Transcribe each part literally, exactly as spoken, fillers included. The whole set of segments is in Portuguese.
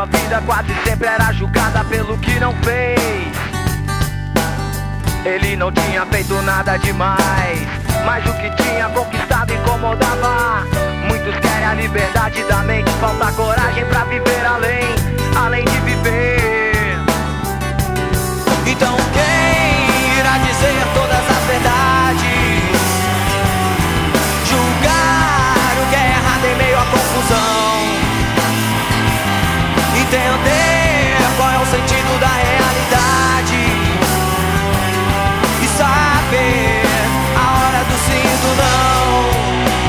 sua vida quase sempre era julgada pelo que não fez. Ele não tinha feito nada demais, mas o que tinha conquistado incomodava. Muitos querem a liberdade da mente, falta coragem pra viver além, além de viver. Então quem irá dizer todas as verdades? Julgar o que é errado em meio à confusão. Entender qual é o sentido da realidade e saber a hora do sim e do não.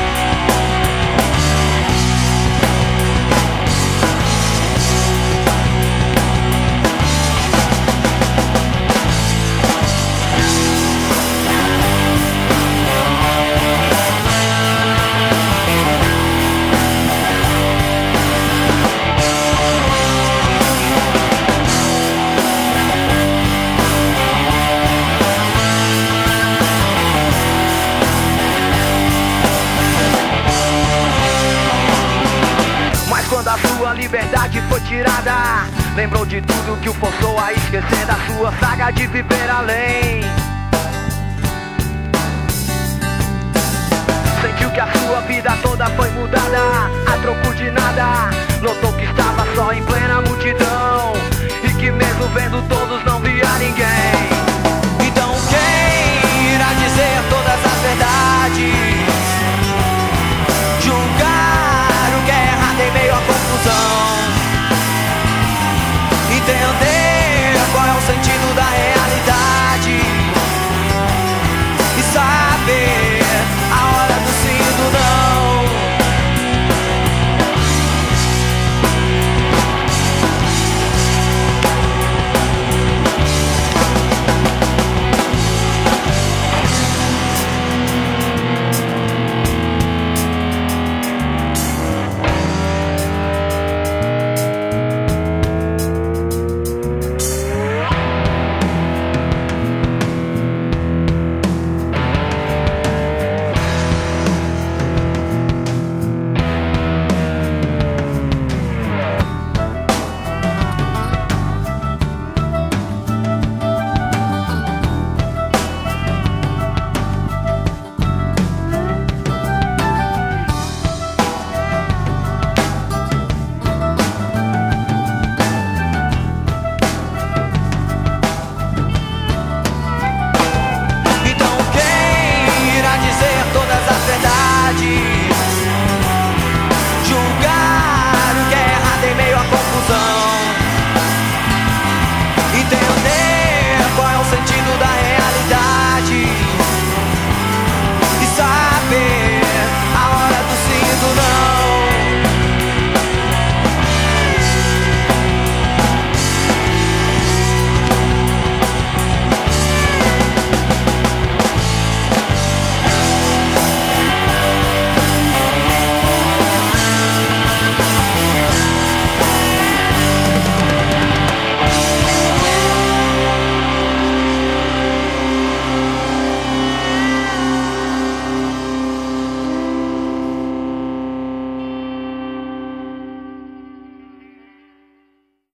Quando a sua liberdade foi tirada, lembrou de tudo que o forçou a esquecer da sua saga de viver além. Sentiu que a sua vida toda foi mudada a troco de nada.